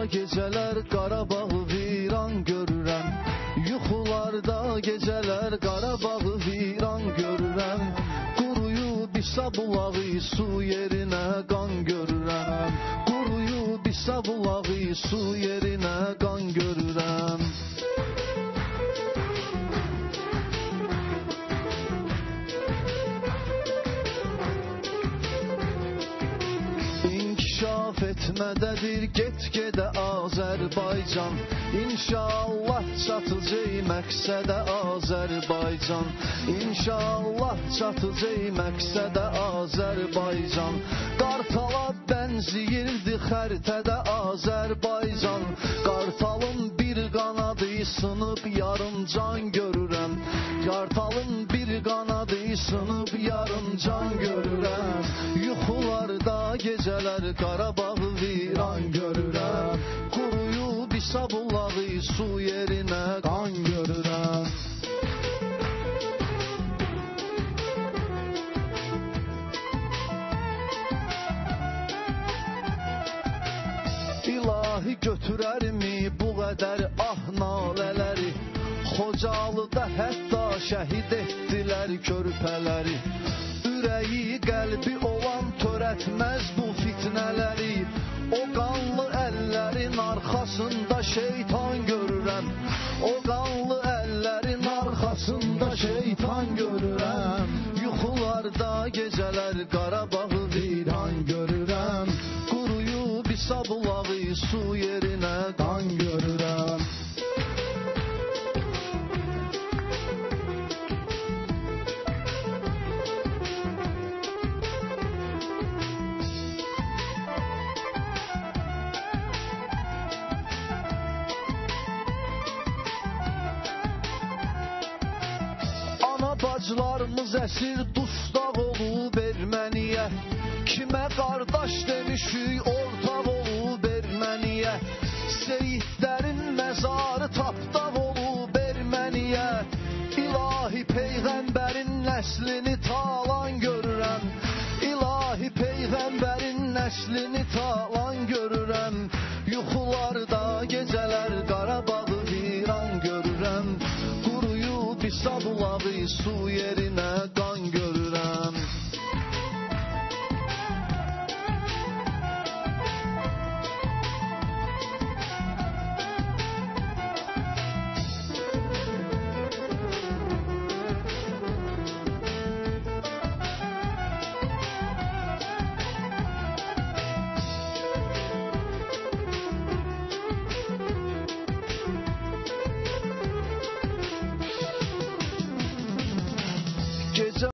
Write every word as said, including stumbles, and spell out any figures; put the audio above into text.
gecələr Qarabağı viran görürəm. Yuxularda gecələr Qarabağı viran görürəm. Quruyub İsa bulağı su yerinə qan görürəm. Quruyub İsa bulağı su yerinə qan görürəm. İnkişaf etmədədir get-gedə Azərbaycan. İnşallah çatacaq məqsədə Azərbaycan. İnşallah çatacaq məqsədə Azərbaycan. Qartala bənziyirdi xəritədə Azərbaycan. Qartalın bir qanadı sınıb yarım can görürəm. Qartalın bir qanadı sınıb yarım can görürəm. Yuxularda gecələr Qarabağı viran görürəm. Quruyub İsa bulağı su yerinə qan görürəm. İlahi götürərmi bu qədər ah nalələri? Xocalıda hətta şəhid etdilər körpələri. Ürəyi qəlbi olan törətməz bu fitnələri. O qanlı əllərin arxasında şeytan görürəm. O qanlı əllərin arxasında şeytan görürəm. Yuxularda gecələr Qarabağı viran görürəm. Quruyub İsa bulağı su yerinə qan görürəm. Bacılarımız əsir dustaq olub erməniyə. Kimə qardaş demişik ortaq olub erməniyə. Seyidlərin məzarı tapdaq olub erməniyə. İlahi Peyğəmbərin nəslini talan görürəm. İlahi Peyğəmbərin nəslini talan görürəm. Yuxularda gecələr Qarabağı viran görürəm. İsa bulağı su yerinə qan görürəm.